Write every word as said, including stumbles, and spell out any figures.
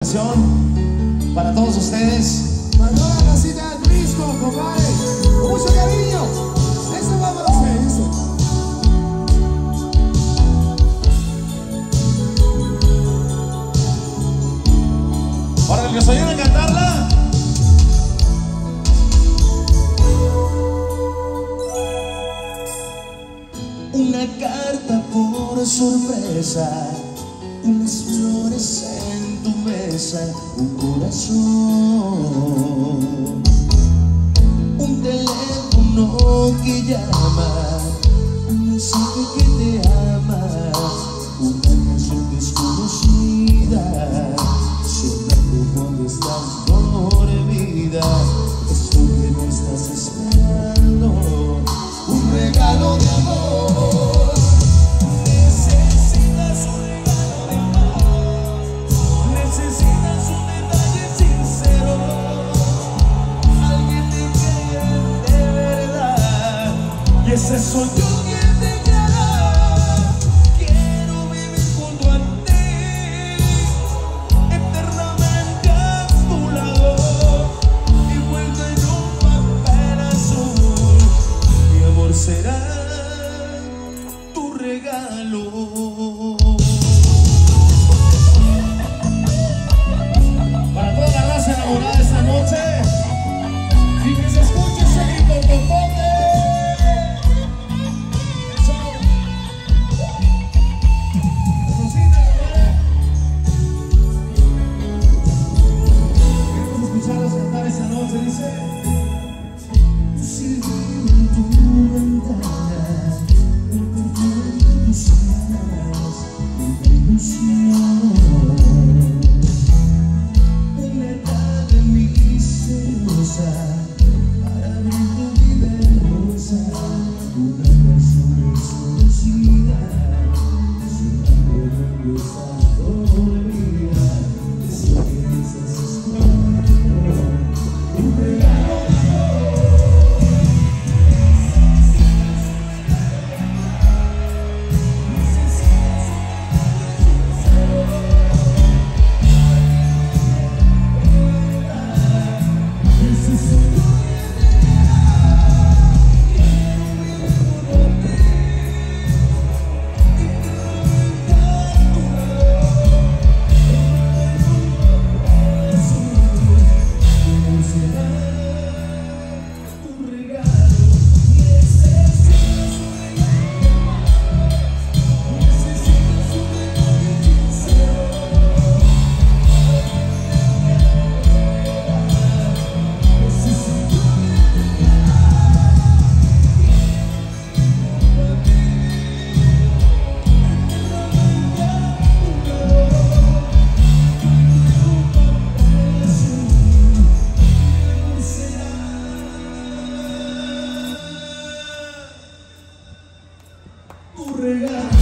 canción para todos ustedes. Para toda la casita del Cristo, compadre, con mucho cariño. Este va para ustedes, dice. Para el que se ayuden a cantarla. Una carta por sorpresa, unas flores en tu mesa, un corazón, un teléfono que llama, un mensaje que te ama, una canción desconocida, sonando cuando estás dormida, esto que no estás esperando, un regalo de amor. Y ese soy yo quien te quiero. Quiero vivir junto a ti, eternamente a tu lado, envuelto en un papel azul. Mi amor será tu regalo. Para toda la raza enamorada esta noche, y que se escuche ese grito totote. Se dice: silbido en tu ventana, el perfume de tus alas, una ilusión, una tarde misteriosa para abrir tu vida hermosa, una canción desconocida, sonando cuando estás dormida, eso que estás escondiendo. Un regalo de tu regalo.